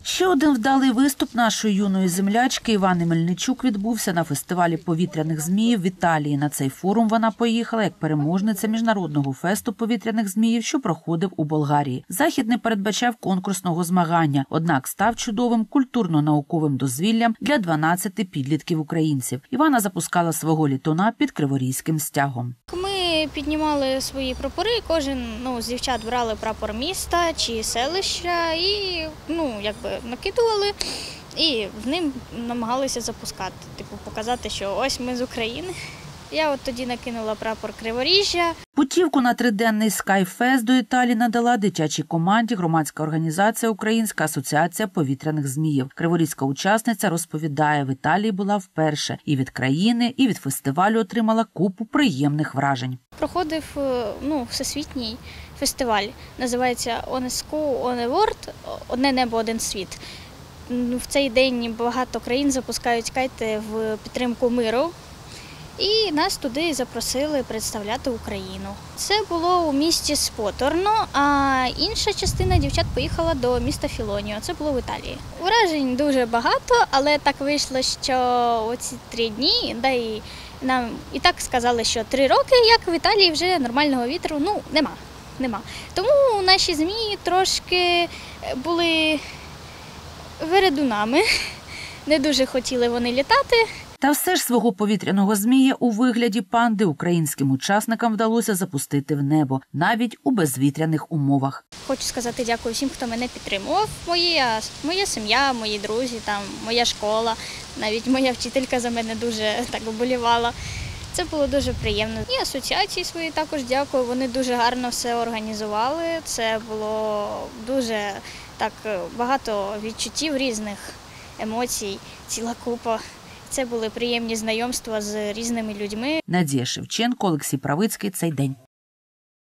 Ще один вдалий виступ нашої юної землячки Івани Мельничук відбувся на фестивалі повітряних зміїв в Італії. На цей форум вона поїхала як переможниця міжнародного фесту повітряних зміїв, що проходив у Болгарії. Захід не передбачав конкурсного змагання, однак став чудовим культурно-науковим дозвіллям для 12 підлітків-українців. Івана запускала свого літуна під Криворізьким стягом. Ми піднімали свої прапори, кожен з дівчат брали прапор міста чи селища і накидували і в ним намагалися запускати, показати, що ось ми з України. Я тоді накинула прапор Криворіжжя. Путівку на триденний Скайфест до Італії надала дитячій команді громадська організація «Українська асоціація повітряних зміїв». Криворізька учасниця розповідає, в Італії була вперше. І від країни, і від фестивалю отримала купу приємних вражень. Проходив всесвітній фестиваль, називається «On a School, on a World» – «Одне небо, один світ». В цей день багато країн запускають кайти в підтримку миру. І нас туди запросили представляти Україну. Це було у місті Споторно, а інша частина дівчат поїхала до міста Філоніо. Це було в Італії. Вражень дуже багато, але так вийшло, що оці 3 дні, нам і так сказали, що 3 роки, як в Італії вже нормального вітру, нема. Тому наші ЗМІ трошки були вередунами, не дуже хотіли вони літати. Та все ж свого повітряного змія у вигляді панди українським учасникам вдалося запустити в небо, навіть у безвітряних умовах. Хочу сказати дякую всім, хто мене підтримував. Моя сім'я, мої друзі, моя школа, навіть моя вчителька за мене дуже вболівала. Це було дуже приємно. І асоціації свої також дякую, вони дуже гарно все організували. Це було дуже багато відчуттів різних, емоцій, ціла купа. Це були приємні знайомства з різними людьми. Надія Шевченко, Олексій Правицький. Цей день.